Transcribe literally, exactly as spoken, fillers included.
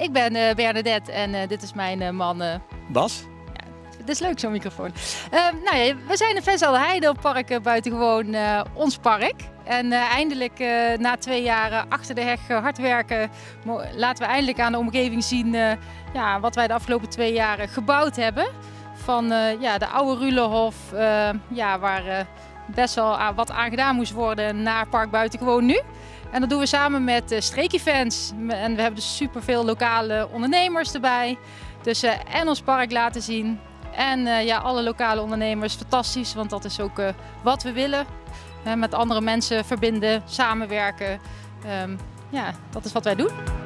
ik ben uh, Bernadette en uh, dit is mijn uh, man uh, Bas. Ja, het is leuk zo'n microfoon. Uh, nou ja, we zijn in Venzelde op park uh, buitengewoon uh, ons park. En uh, eindelijk uh, na twee jaar achter de heg uh, hard werken, laten we eindelijk aan de omgeving zien uh, ja, wat wij de afgelopen twee jaar gebouwd hebben. Van uh, ja, de oude Rulehof, uh, ja, waar uh, best wel uh, wat aan gedaan moest worden, naar Park Buitengewoon nu. En dat doen we samen met uh, streekevents. En we hebben dus superveel lokale ondernemers erbij. Dus uh, en ons park laten zien. En uh, ja, alle lokale ondernemers, fantastisch, want dat is ook uh, wat we willen. Uh, met andere mensen verbinden, samenwerken. Um, ja, dat is wat wij doen.